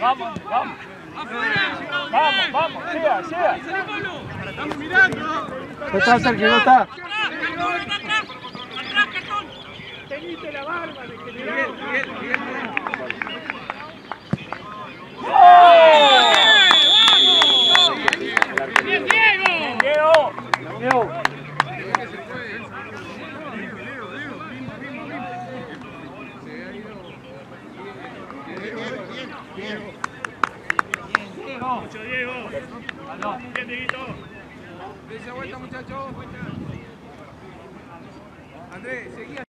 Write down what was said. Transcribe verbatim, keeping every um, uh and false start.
Vamos, vamos. Vamos, vamos, siga, siga. Estamos mirando. No está, Sergio, no está. Teniste la barba de general. Miguel, Miguel, ¡Bien, Diego! ¡Diego! Diego. Mucho Diego. Bien, Dieguito. Dense vuelta, muchachos. Andrés, seguí.